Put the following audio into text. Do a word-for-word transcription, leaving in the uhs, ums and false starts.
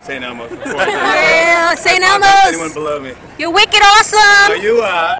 Saint Elmo's. Yeah, Saint Elmo's. Anyone below me. You're wicked awesome. Oh, you are.